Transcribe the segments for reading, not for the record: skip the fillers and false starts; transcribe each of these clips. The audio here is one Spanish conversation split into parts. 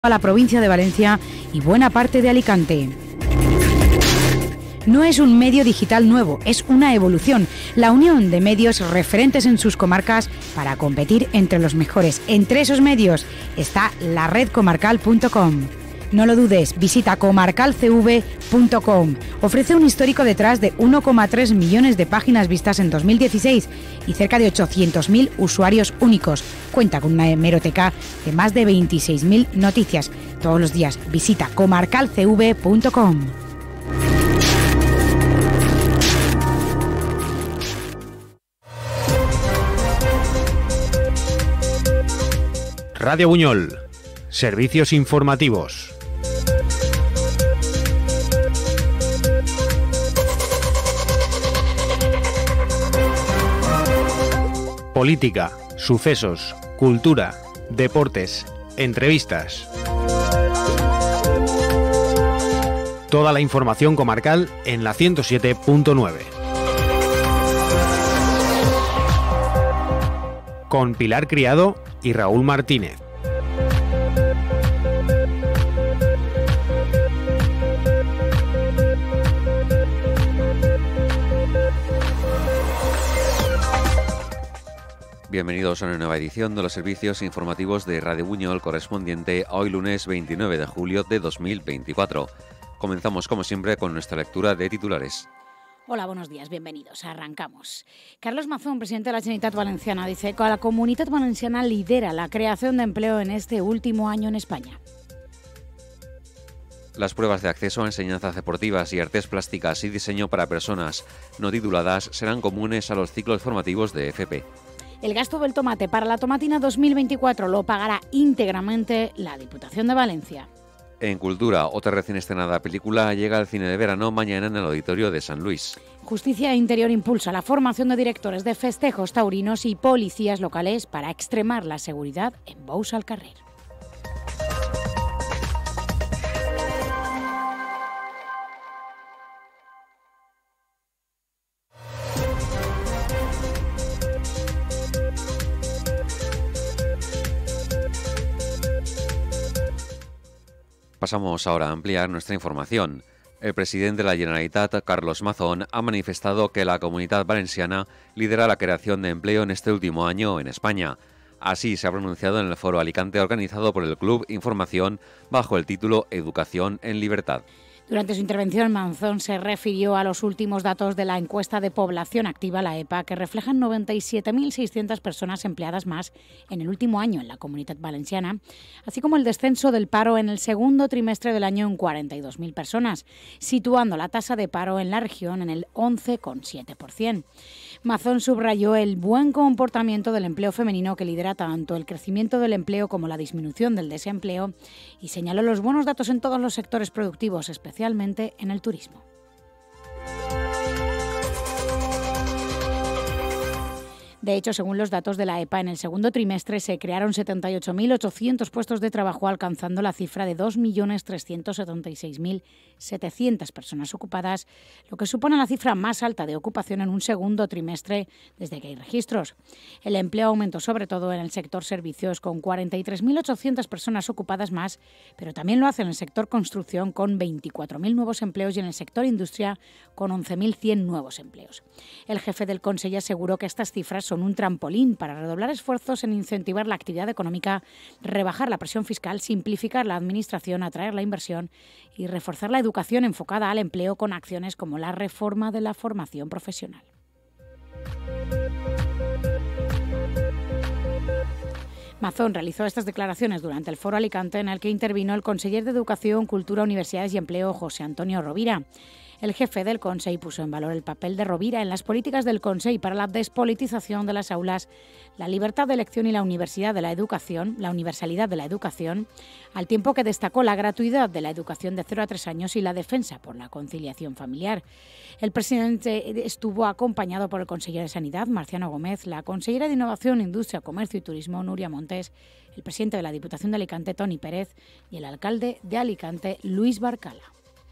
a la provincia de Valencia y buena parte de Alicante. No es un medio digital nuevo, es una evolución, la unión de medios referentes en sus comarcas para competir entre los mejores. Entre esos medios está la redcomarcal.com. No lo dudes, visita comarcalcv.com. Ofrece un histórico detrás de 1,3 millones de páginas vistas en 2016 y cerca de 800.000 usuarios únicos. Cuenta con una hemeroteca de más de 26.000 noticias. Todos los días visita comarcalcv.com. Radio Buñol. Servicios informativos. Política, sucesos, cultura, deportes, entrevistas. Toda la información comarcal en la 107.9. Con Pilar Criado y Raúl Martínez. Bienvenidos a una nueva edición de los servicios informativos de Radio Buñol correspondiente a hoy lunes 29 de julio de 2024. Comenzamos como siempre con nuestra lectura de titulares. Hola, buenos días, bienvenidos. Arrancamos. Carlos Mazón, presidente de la Generalitat Valenciana, dice que la Comunitat Valenciana lidera la creación de empleo en este último año en España. Las pruebas de acceso a enseñanzas deportivas y artes plásticas y diseño para personas no tituladas serán comunes a los ciclos formativos de FP. El gasto del tomate para la tomatina 2024 lo pagará íntegramente la Diputación de Valencia. En cultura, otra recién estrenada película llega al cine de verano mañana en el Auditorio de San Luis. Justicia e Interior impulsa la formación de directores de festejos taurinos y policías locales para extremar la seguridad en Bous al Carrer. Pasamos ahora a ampliar nuestra información. El presidente de la Generalitat, Carlos Mazón, ha manifestado que la Comunitat Valenciana lidera la creación de empleo en este último año en España. Así se ha pronunciado en el Foro Alicante organizado por el Club Información bajo el título Educación en Libertad. Durante su intervención, Mazón se refirió a los últimos datos de la encuesta de población activa, la EPA, que reflejan 97.600 personas empleadas más en el último año en la Comunitat Valenciana, así como el descenso del paro en el segundo trimestre del año en 42.000 personas, situando la tasa de paro en la región en el 11,7%. Mazón subrayó el buen comportamiento del empleo femenino que lidera tanto el crecimiento del empleo como la disminución del desempleo y señaló los buenos datos en todos los sectores productivos, especialmente en el turismo. De hecho, según los datos de la EPA, en el segundo trimestre se crearon 78.800 puestos de trabajo, alcanzando la cifra de 2.376.700 personas ocupadas, lo que supone la cifra más alta de ocupación en un segundo trimestre desde que hay registros. El empleo aumentó sobre todo en el sector servicios, con 43.800 personas ocupadas más, pero también lo hace en el sector construcción, con 24.000 nuevos empleos, y en el sector industria, con 11.100 nuevos empleos. El jefe del Consell aseguró que estas cifras son un trampolín para redoblar esfuerzos en incentivar la actividad económica, rebajar la presión fiscal, simplificar la administración, atraer la inversión y reforzar la educación enfocada al empleo con acciones como la reforma de la formación profesional. Mazón realizó estas declaraciones durante el Foro Alicante, en el que intervino el conseller de Educación, Cultura, Universidades y Empleo, José Antonio Rovira. El jefe del Consell puso en valor el papel de Rovira en las políticas del Consell para la despolitización de las aulas, la libertad de elección y la universalidad de la educación, al tiempo que destacó la gratuidad de la educación de 0 a 3 años y la defensa por la conciliación familiar. El presidente estuvo acompañado por el consejero de Sanidad, Marciano Gómez, la consellera de Innovación, Industria, Comercio y Turismo, Núria Montes, el presidente de la Diputación de Alicante, Toni Pérez, y el alcalde de Alicante, Luis Barcala.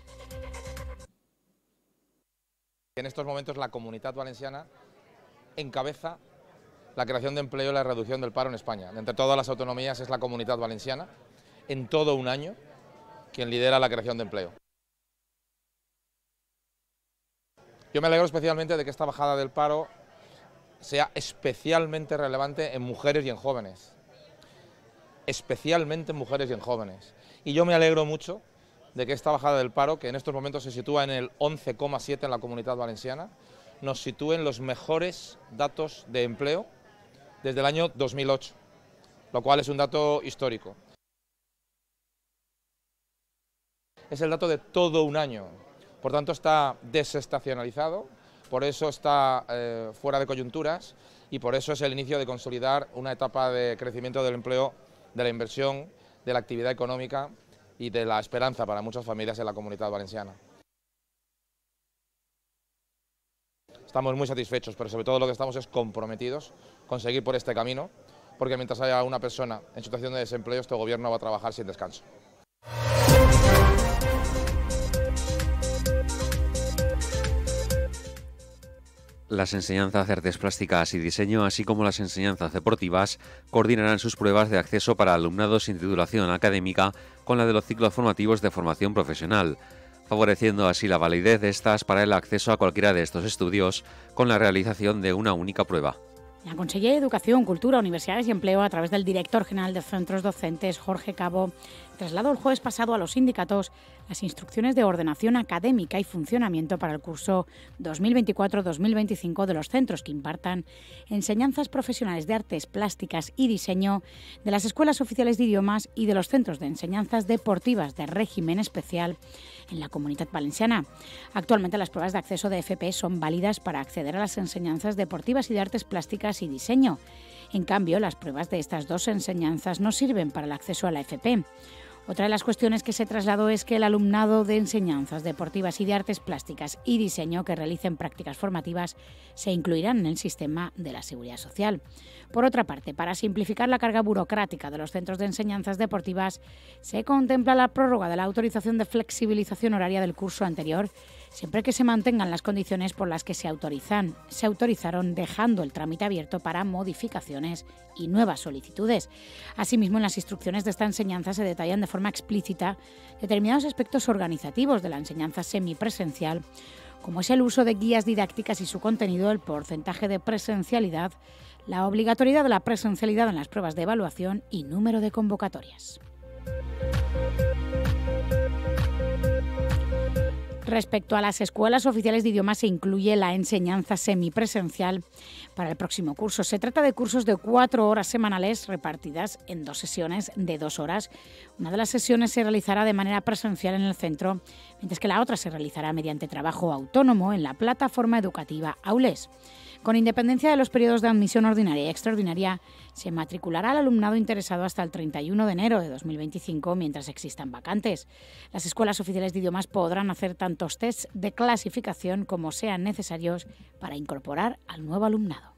En estos momentos la Comunitat Valenciana encabeza la creación de empleo y la reducción del paro en España. Entre todas las autonomías es la Comunitat Valenciana en todo un año quien lidera la creación de empleo. Yo me alegro especialmente de que esta bajada del paro sea especialmente relevante en mujeres y en jóvenes. Especialmente en mujeres y en jóvenes. Y yo me alegro mucho de que esta bajada del paro, que en estos momentos se sitúa en el 11,7 en la Comunidad Valenciana, nos sitúe en los mejores datos de empleo desde el año 2008, lo cual es un dato histórico. Es el dato de todo un año, por tanto está desestacionalizado, por eso está fuera de coyunturas y por eso es el inicio de consolidar una etapa de crecimiento del empleo, de la inversión, de la actividad económica y de la esperanza para muchas familias en la Comunidad Valenciana. Estamos muy satisfechos, pero sobre todo lo que estamos es comprometidos con seguir por este camino, porque mientras haya una persona en situación de desempleo, este gobierno va a trabajar sin descanso. Las enseñanzas de artes plásticas y diseño, así como las enseñanzas deportivas, coordinarán sus pruebas de acceso para alumnado sin titulación académica con la de los ciclos formativos de formación profesional, favoreciendo así la validez de estas para el acceso a cualquiera de estos estudios con la realización de una única prueba. La Consellería de Educación, Cultura, Universidades y Empleo, a través del director general de Centros Docentes, Jorge Cabo, trasladó el jueves pasado a los sindicatos las instrucciones de ordenación académica y funcionamiento para el curso 2024-2025 de los centros que impartan enseñanzas profesionales de artes plásticas y diseño, de las escuelas oficiales de idiomas y de los centros de enseñanzas deportivas de régimen especial en la Comunidad Valenciana. Actualmente las pruebas de acceso de FP son válidas para acceder a las enseñanzas deportivas y de artes plásticas y diseño. En cambio, las pruebas de estas dos enseñanzas no sirven para el acceso a la FP. Otra de las cuestiones que se trasladó es que el alumnado de enseñanzas deportivas y de artes plásticas y diseño que realicen prácticas formativas se incluirán en el sistema de la Seguridad Social. Por otra parte, para simplificar la carga burocrática de los centros de enseñanzas deportivas, se contempla la prórroga de la autorización de flexibilización horaria del curso anterior, siempre que se mantengan las condiciones por las que se autorizaron, dejando el trámite abierto para modificaciones y nuevas solicitudes. Asimismo, en las instrucciones de esta enseñanza se detallan de forma explícita determinados aspectos organizativos de la enseñanza semipresencial, como es el uso de guías didácticas y su contenido, el porcentaje de presencialidad, la obligatoriedad de la presencialidad en las pruebas de evaluación y número de convocatorias. Respecto a las escuelas oficiales de idiomas, se incluye la enseñanza semipresencial para el próximo curso. Se trata de cursos de 4 horas semanales repartidas en 2 sesiones de 2 horas. Una de las sesiones se realizará de manera presencial en el centro, mientras que la otra se realizará mediante trabajo autónomo en la plataforma educativa Aules. Con independencia de los periodos de admisión ordinaria y extraordinaria, se matriculará al alumnado interesado hasta el 31 de enero de 2025 mientras existan vacantes. Las escuelas oficiales de idiomas podrán hacer tantos tests de clasificación como sean necesarios para incorporar al nuevo alumnado.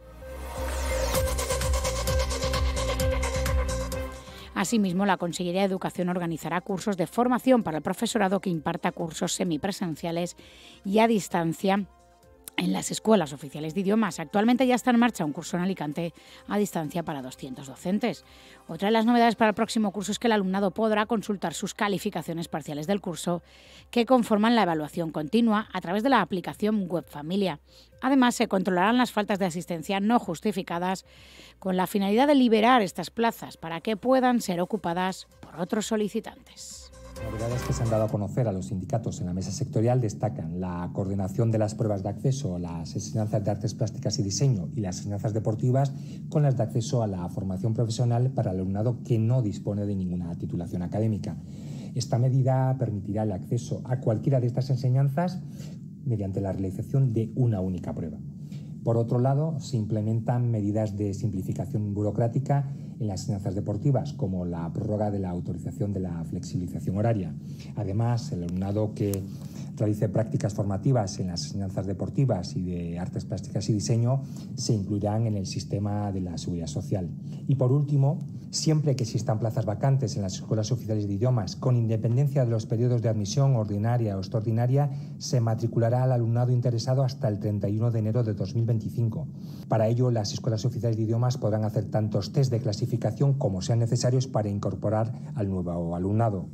Asimismo, la Consellería de Educación organizará cursos de formación para el profesorado que imparta cursos semipresenciales y a distancia en las escuelas oficiales de idiomas. Actualmente ya está en marcha un curso en Alicante a distancia para 200 docentes. Otra de las novedades para el próximo curso es que el alumnado podrá consultar sus calificaciones parciales del curso que conforman la evaluación continua a través de la aplicación Web Familia. Además, se controlarán las faltas de asistencia no justificadas con la finalidad de liberar estas plazas para que puedan ser ocupadas por otros solicitantes. Las novedades que se han dado a conocer a los sindicatos en la mesa sectorial destacan la coordinación de las pruebas de acceso a las enseñanzas de artes plásticas y diseño y las enseñanzas deportivas con las de acceso a la formación profesional para el alumnado que no dispone de ninguna titulación académica. Esta medida permitirá el acceso a cualquiera de estas enseñanzas mediante la realización de una única prueba. Por otro lado, se implementan medidas de simplificación burocrática en las enseñanzas deportivas, como la prórroga de la autorización de la flexibilización horaria. Además, el alumnado que realice prácticas formativas en las enseñanzas deportivas y de artes plásticas y diseño se incluirán en el sistema de la Seguridad Social. Y por último, siempre que existan plazas vacantes en las escuelas oficiales de idiomas, con independencia de los periodos de admisión ordinaria o extraordinaria, se matriculará al alumnado interesado hasta el 31 de enero de 2025. Para ello, las escuelas oficiales de idiomas podrán hacer tantos test de clasificación diversificación como sean necesarios para incorporar al nuevo alumnado.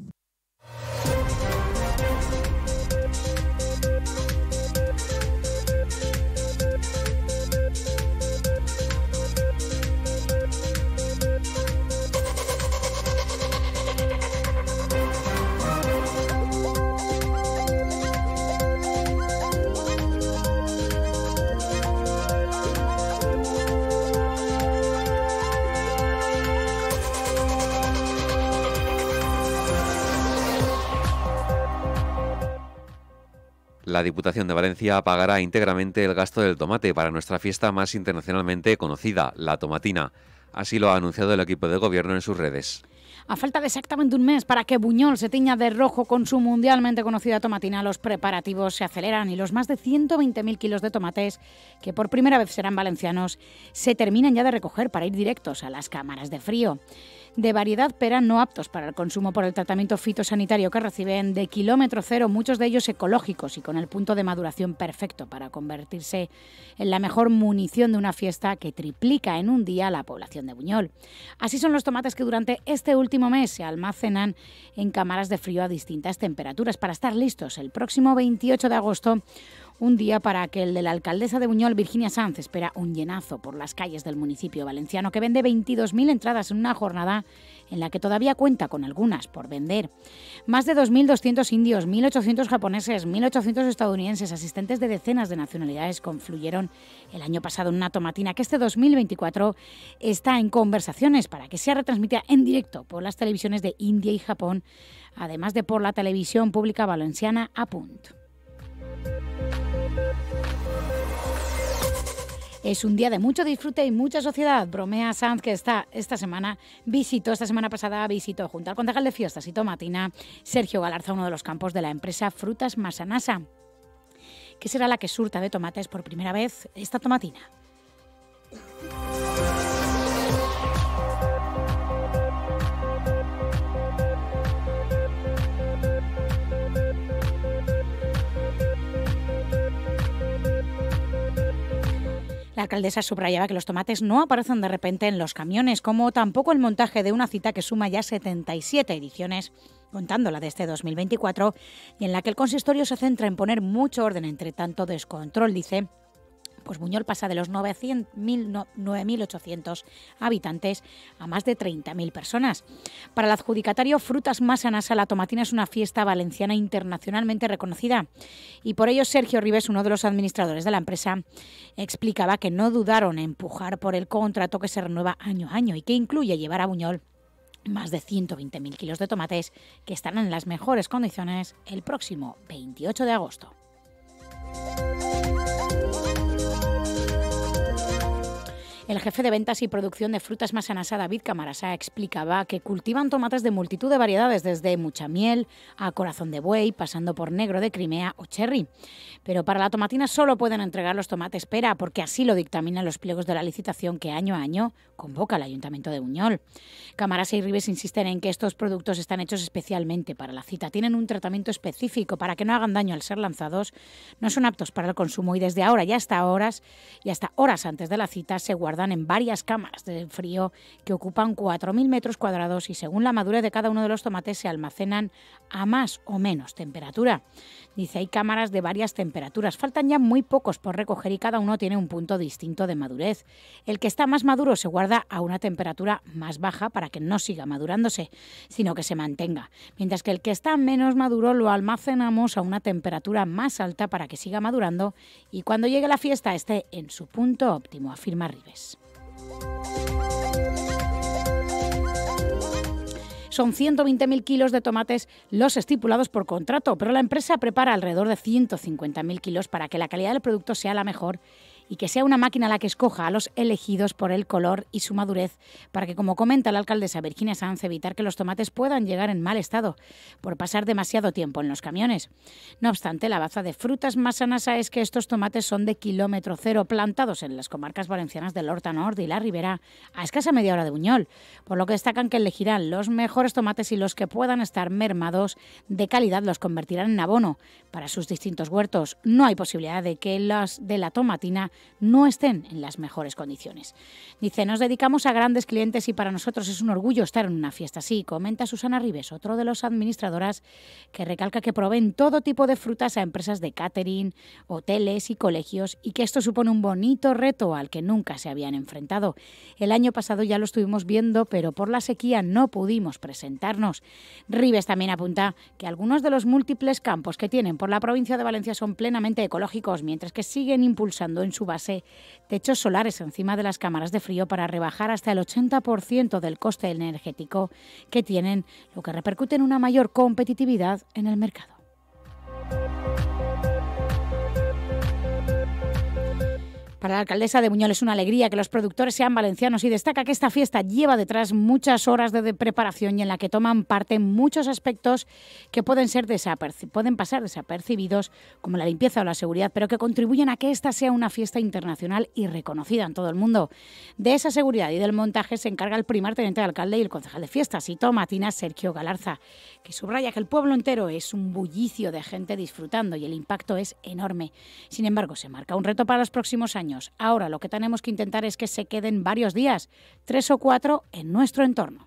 La Diputación de Valencia pagará íntegramente el gasto del tomate para nuestra fiesta más internacionalmente conocida, la tomatina. Así lo ha anunciado el equipo de gobierno en sus redes. A falta de exactamente un mes para que Buñol se tiña de rojo con su mundialmente conocida tomatina, los preparativos se aceleran y los más de 120.000 kilos de tomates, que por primera vez serán valencianos, se terminan ya de recoger para ir directos a las cámaras de frío. De variedad, pero no aptos para el consumo por el tratamiento fitosanitario que reciben, de kilómetro cero, muchos de ellos ecológicos y con el punto de maduración perfecto para convertirse en la mejor munición de una fiesta que triplica en un día la población de Buñol. Así son los tomates que durante este último mes se almacenan en cámaras de frío a distintas temperaturas para estar listos el próximo 28 de agosto, un día para que el de la alcaldesa de Buñol, Virginia Sanz, espera un llenazo por las calles del municipio valenciano, que vende 22.000 entradas en una jornada en la que todavía cuenta con algunas por vender. Más de 2.200 indios, 1.800 japoneses, 1.800 estadounidenses, asistentes de decenas de nacionalidades confluyeron el año pasado en una tomatina que este 2024 está en conversaciones para que sea retransmitida en directo por las televisiones de India y Japón, además de por la televisión pública valenciana A Punt. Es un día de mucho disfrute y mucha sociedad. Bromea Sanz, que esta semana pasada visitó junto al concejal de Fiestas y Tomatina, Sergio Galarza, uno de los campos de la empresa Frutas Masanasa, que será la que surta de tomates por primera vez esta tomatina. La alcaldesa subrayaba que los tomates no aparecen de repente en los camiones, como tampoco el montaje de una cita que suma ya 77 ediciones, contando la de este 2024, y en la que el consistorio se centra en poner mucho orden entre tanto descontrol, dice. Pues Buñol pasa de los 9.800 habitantes a más de 30.000 personas. Para el adjudicatario Frutas Masanasa, la tomatina es una fiesta valenciana internacionalmente reconocida. Y por ello Sergio Ribes, uno de los administradores de la empresa, explicaba que no dudaron en empujar por el contrato que se renueva año a año y que incluye llevar a Buñol más de 120.000 kilos de tomates que estarán en las mejores condiciones el próximo 28 de agosto. El jefe de ventas y producción de Frutas Masanasa, David Camarasa, explicaba que cultivan tomates de multitud de variedades, desde mucha miel a corazón de buey, pasando por negro de Crimea o cherry. Pero para la tomatina solo pueden entregar los tomates pera, porque así lo dictaminan los pliegos de la licitación que año a año convoca el Ayuntamiento de Buñol. Camarasa y Ribes insisten en que estos productos están hechos especialmente para la cita, tienen un tratamiento específico para que no hagan daño al ser lanzados, no son aptos para el consumo y desde ahora y hasta horas antes de la cita se guardan en varias cámaras de frío que ocupan 4.000 metros cuadrados y según la madurez de cada uno de los tomates se almacenan a más o menos temperatura. Dice, hay cámaras de varias temperaturas, faltan ya muy pocos por recoger y cada uno tiene un punto distinto de madurez. El que está más maduro se guarda a una temperatura más baja para que no siga madurándose, sino que se mantenga, mientras que el que está menos maduro lo almacenamos a una temperatura más alta para que siga madurando y cuando llegue la fiesta esté en su punto óptimo, afirma Ribes. Son 120.000 kilos de tomates los estipulados por contrato, pero la empresa prepara alrededor de 150.000 kilos para que la calidad del producto sea la mejor y que sea una máquina la que escoja a los elegidos por el color y su madurez, para que, como comenta la alcaldesa Virginia Sanz, evitar que los tomates puedan llegar en mal estado por pasar demasiado tiempo en los camiones. No obstante, la baza de Frutas Masanasa es que estos tomates son de kilómetro cero, plantados en las comarcas valencianas del Horta Norte y la Ribera, a escasa media hora de Buñol, por lo que destacan que elegirán los mejores tomates y los que puedan estar mermados de calidad los convertirán en abono para sus distintos huertos. No hay posibilidad de que los de la tomatina no estén en las mejores condiciones. Dice, nos dedicamos a grandes clientes y para nosotros es un orgullo estar en una fiesta así, comenta Susana Ribes, otro de los administradoras que recalca que proveen todo tipo de frutas a empresas de catering, hoteles y colegios y que esto supone un bonito reto al que nunca se habían enfrentado. El año pasado ya lo estuvimos viendo, pero por la sequía no pudimos presentarnos. Ribes también apunta que algunos de los múltiples campos que tienen por la provincia de Valencia son plenamente ecológicos, mientras que siguen impulsando en su base techos solares encima de las cámaras de frío para rebajar hasta el 80% del coste energético que tienen, lo que repercute en una mayor competitividad en el mercado. Para la alcaldesa de Buñol es una alegría que los productores sean valencianos y destaca que esta fiesta lleva detrás muchas horas de preparación y en la que toman parte muchos aspectos que pueden pasar desapercibidos, como la limpieza o la seguridad, pero que contribuyen a que esta sea una fiesta internacional y reconocida en todo el mundo. De esa seguridad y del montaje se encarga el primer teniente de alcalde y el concejal de fiestas y tomatina, Sergio Galarza, que subraya que el pueblo entero es un bullicio de gente disfrutando y el impacto es enorme. Sin embargo, se marca un reto para los próximos años. Ahora lo que tenemos que intentar es que se queden varios días, 3 o 4, en nuestro entorno.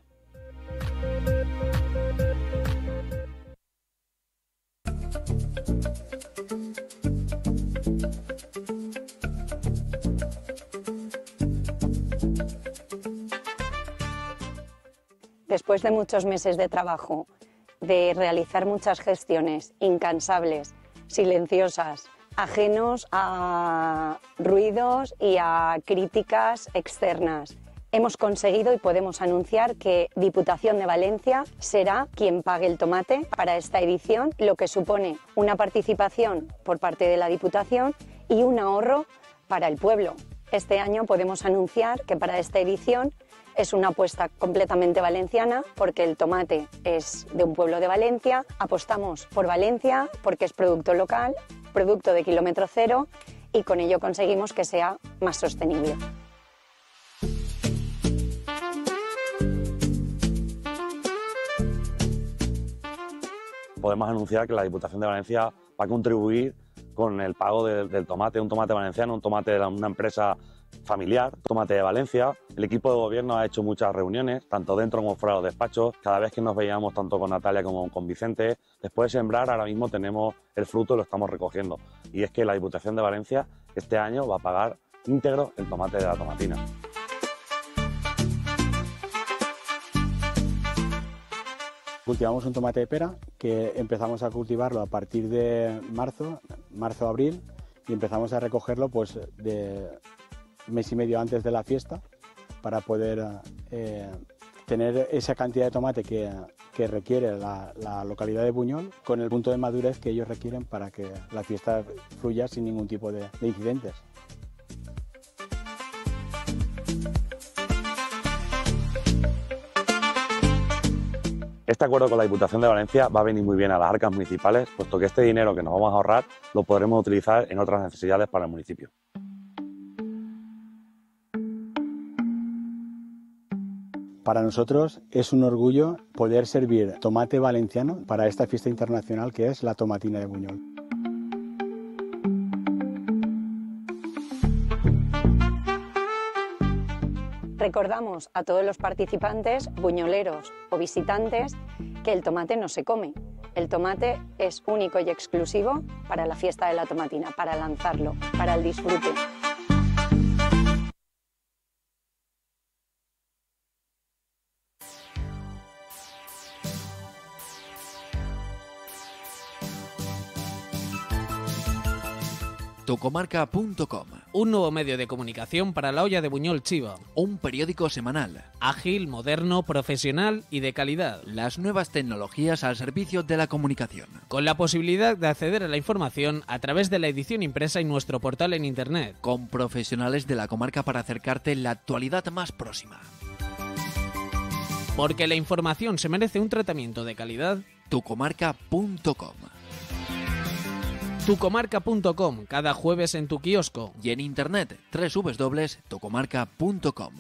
Después de muchos meses de trabajo, de realizar muchas gestiones incansables, silenciosas, ajenos a ruidos y a críticas externas, hemos conseguido y podemos anunciar que Diputación de Valencia será quien pague el tomate para esta edición, lo que supone una participación por parte de la Diputación y un ahorro para el pueblo. Este año podemos anunciar que para esta edición es una apuesta completamente valenciana porque el tomate es de un pueblo de Valencia, apostamos por Valencia porque es producto local, producto de kilómetro cero y con ello conseguimos que sea más sostenible. Podemos anunciar que la Diputación de Valencia va a contribuir con el pago del tomate, un tomate valenciano, un tomate de una empresa familiar, tomate de Valencia. El equipo de gobierno ha hecho muchas reuniones, tanto dentro como fuera de los despachos. Cada vez que nos veíamos, tanto con Natalia como con Vicente, después de sembrar, ahora mismo tenemos el fruto y lo estamos recogiendo. Y es que la Diputación de Valencia este año va a pagar íntegro el tomate de la tomatina. Cultivamos un tomate de pera que empezamos a cultivarlo a partir de marzo-abril y empezamos a recogerlo pues de mes y medio antes de la fiesta para poder tener esa cantidad de tomate que requiere la localidad de Buñol con el punto de madurez que ellos requieren para que la fiesta fluya sin ningún tipo de incidentes. Este acuerdo con la Diputación de Valencia va a venir muy bien a las arcas municipales, puesto que este dinero que nos vamos a ahorrar lo podremos utilizar en otras necesidades para el municipio. Para nosotros es un orgullo poder servir tomate valenciano para esta fiesta internacional que es la tomatina de Buñol. Recordamos a todos los participantes, buñoleros o visitantes, que el tomate no se come. El tomate es único y exclusivo para la fiesta de la tomatina, para lanzarlo, para el disfrute. Tucomarca.com. Un nuevo medio de comunicación para la olla de Buñol Chiva. Un periódico semanal. Ágil, moderno, profesional y de calidad. Las nuevas tecnologías al servicio de la comunicación. Con la posibilidad de acceder a la información a través de la edición impresa y nuestro portal en internet. Con profesionales de la comarca para acercarte la actualidad más próxima. Porque la información se merece un tratamiento de calidad. Tucomarca.com. Tucomarca.com, cada jueves en tu kiosco. Y en internet, www.tucomarca.com.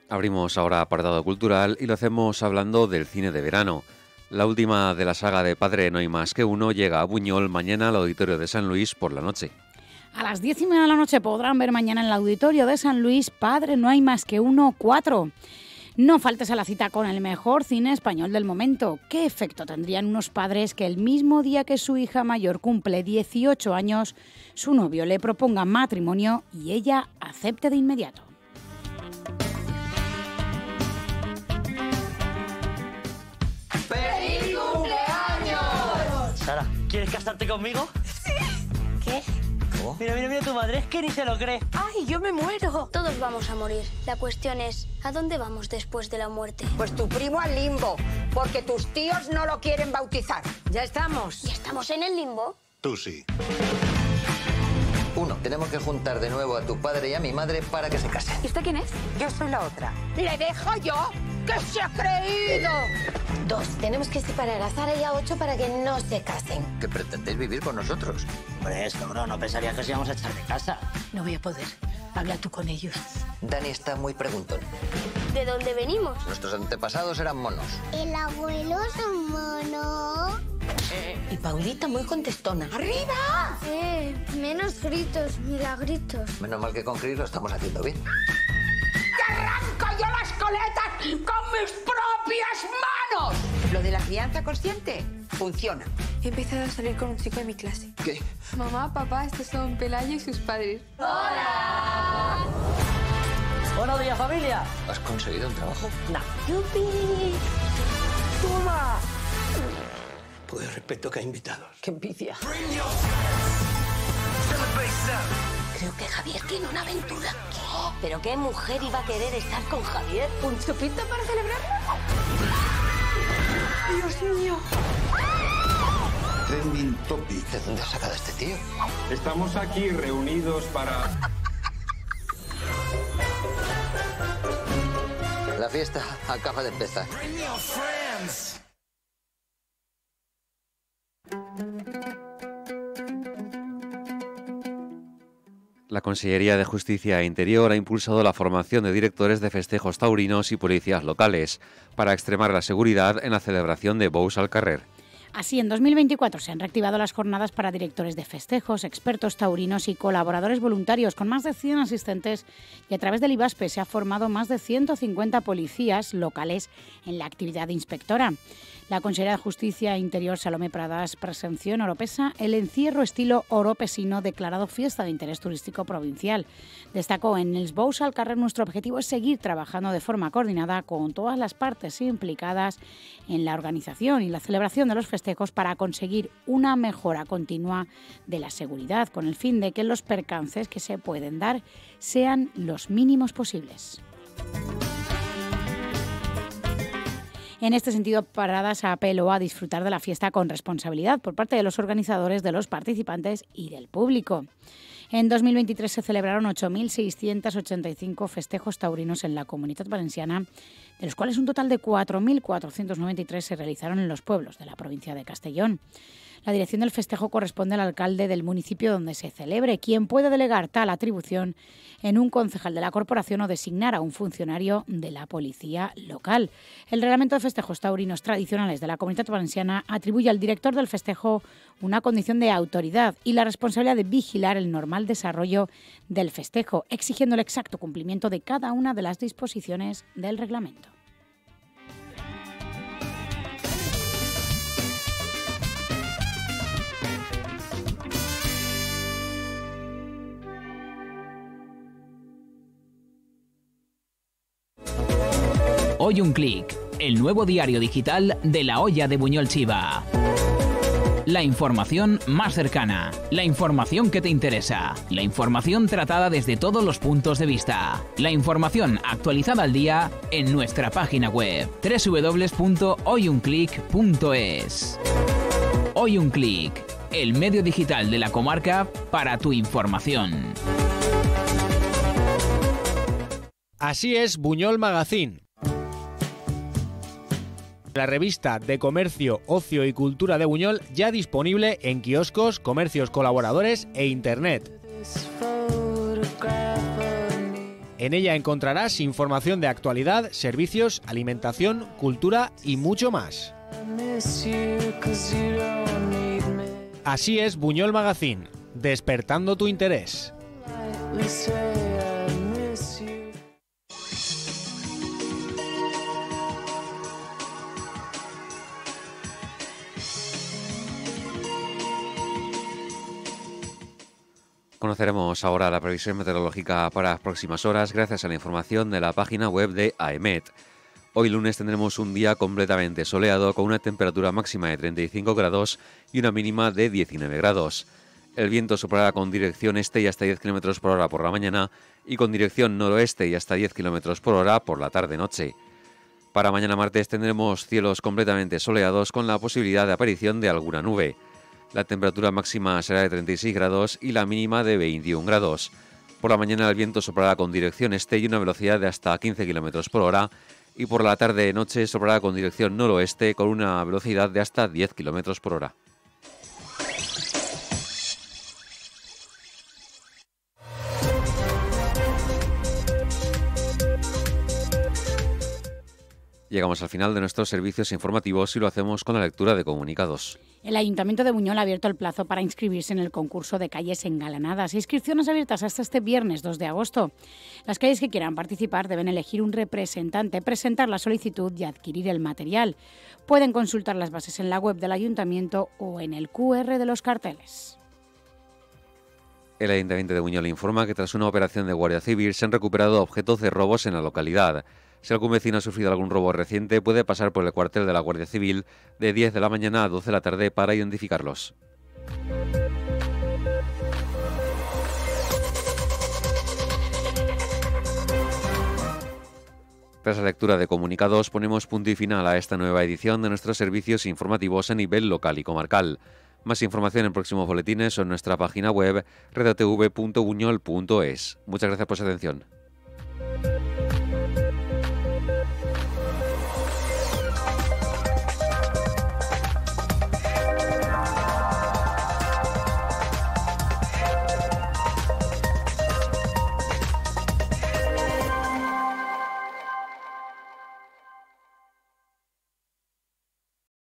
Abrimos ahora apartado cultural y lo hacemos hablando del cine de verano. La última de la saga de Padre No hay más que uno llega a Buñol mañana al Auditorio de San Luis por la noche. A las 10:30 de la noche podrán ver mañana en el Auditorio de San Luis Padre No hay más que uno 4. No faltes a la cita con el mejor cine español del momento. ¿Qué efecto tendrían unos padres que el mismo día que su hija mayor cumple 18 años, su novio le proponga matrimonio y ella acepte de inmediato? ¡Feliz cumpleaños! Sara, ¿quieres casarte conmigo? Sí. ¿Qué? ¿Cómo? Mira tu madre, es que ni se lo cree. ¡Ay, yo me muero! Todos vamos a morir. La cuestión es, ¿a dónde vamos después de la muerte? Pues tu primo al limbo, porque tus tíos no lo quieren bautizar. ¿Ya estamos? ¿Ya estamos en el limbo? Tú sí. 1. Tenemos que juntar de nuevo a tu padre y a mi madre para que se casen. ¿Y usted quién es? Yo soy la otra. ¿Le dejo yo? ¡Que se ha creído! 2. Tenemos que separar a Sara y a 8 para que no se casen. ¿Que pretendéis vivir con nosotros? Hombre, cabrón, no pensaría que os íbamos a echar de casa. No voy a poder. Habla tú con ellos. Dani está muy preguntón. ¿De dónde venimos? Nuestros antepasados eran monos. ¿El abuelo es un mono? Y Paulita muy contestona. ¡Arriba! Menos gritos, milagritos. Menos mal que con Chris lo estamos haciendo bien. ¡Te arranco yo las coletas con mis propias manos! Lo de la crianza consciente funciona. He empezado a salir con un chico de mi clase. ¿Qué? Mamá, papá, estos son Pelayo y sus padres. ¡Hola! ¡Buenos días, familia! ¿Has conseguido un trabajo? No. ¡Yupi! ¡Toma! Pues respeto que hay invitados. ¡Qué envidia! Creo que Javier tiene una aventura. ¿Qué? ¿Pero qué mujer iba a querer estar con Javier? ¿Un chupito para celebrarlo? ¡Dios mío! Trending topic. ¿De dónde has sacado a este tío? Estamos aquí reunidos para... La fiesta acaba de empezar. La Consellería de Justicia e Interior ha impulsado la formación de directores de festejos taurinos y policías locales para extremar la seguridad en la celebración de Bous al Carrer. Así, en 2024 se han reactivado las jornadas para directores de festejos, expertos taurinos y colaboradores voluntarios, con más de 100 asistentes, y a través del IBASPE se ha formado más de 150 policías locales en la actividad inspectora. La consellera de Justicia e Interior, Salomé Pradas, presenció en Oropesa el encierro estilo oropesino declarado fiesta de interés turístico provincial. Destacó: en el Bous al Carrer nuestro objetivo es seguir trabajando de forma coordinada con todas las partes implicadas en la organización y la celebración de los festejos para conseguir una mejora continua de la seguridad, con el fin de que los percances que se pueden dar sean los mínimos posibles. En este sentido, Pradas apeló a disfrutar de la fiesta con responsabilidad por parte de los organizadores, de los participantes y del público. En 2023 se celebraron 8.685 festejos taurinos en la Comunitat Valenciana, de los cuales un total de 4.493 se realizaron en los pueblos de la provincia de Castellón. La dirección del festejo corresponde al alcalde del municipio donde se celebre, quien puede delegar tal atribución en un concejal de la corporación o designar a un funcionario de la policía local. El reglamento de festejos taurinos tradicionales de la Comunitat Valenciana atribuye al director del festejo una condición de autoridad y la responsabilidad de vigilar el normal desarrollo del festejo, exigiendo el exacto cumplimiento de cada una de las disposiciones del reglamento. Hoy un clic, el nuevo diario digital de La Olla de Buñol Chiva. La información más cercana, la información que te interesa, la información tratada desde todos los puntos de vista, la información actualizada al día en nuestra página web www.hoyunclick.es. Hoy un clic, el medio digital de la comarca para tu información. Así es Buñol Magazine. La revista de comercio, ocio y cultura de Buñol ya disponible en kioscos, comercios colaboradores e internet. En ella encontrarás información de actualidad, servicios, alimentación, cultura y mucho más. Así es Buñol Magazine, despertando tu interés. Conoceremos ahora la previsión meteorológica para las próximas horas gracias a la información de la página web de AEMET. Hoy lunes tendremos un día completamente soleado con una temperatura máxima de 35 grados y una mínima de 19 grados. El viento soplará con dirección este y hasta 10 km por hora por la mañana y con dirección noroeste y hasta 10 km por hora por la tarde-noche. Para mañana martes tendremos cielos completamente soleados con la posibilidad de aparición de alguna nube. La temperatura máxima será de 36 grados y la mínima de 21 grados. Por la mañana el viento soplará con dirección este y una velocidad de hasta 15 km por hora y por la tarde-noche soplará con dirección noroeste con una velocidad de hasta 10 km por hora. Llegamos al final de nuestros servicios informativos y lo hacemos con la lectura de comunicados. El Ayuntamiento de Buñol ha abierto el plazo para inscribirse en el concurso de calles engalanadas. Inscripciones abiertas hasta este viernes 2 de agosto. Las calles que quieran participar deben elegir un representante, presentar la solicitud y adquirir el material. Pueden consultar las bases en la web del Ayuntamiento o en el QR de los carteles. El Ayuntamiento de Buñol informa que tras una operación de Guardia Civil se han recuperado objetos de robos en la localidad. Si algún vecino ha sufrido algún robo reciente, puede pasar por el cuartel de la Guardia Civil de 10 de la mañana a 12 de la tarde para identificarlos. Tras la lectura de comunicados, ponemos punto y final a esta nueva edición de nuestros servicios informativos a nivel local y comarcal. Más información en próximos boletines o en nuestra página web redotv.buñol.es. Muchas gracias por su atención.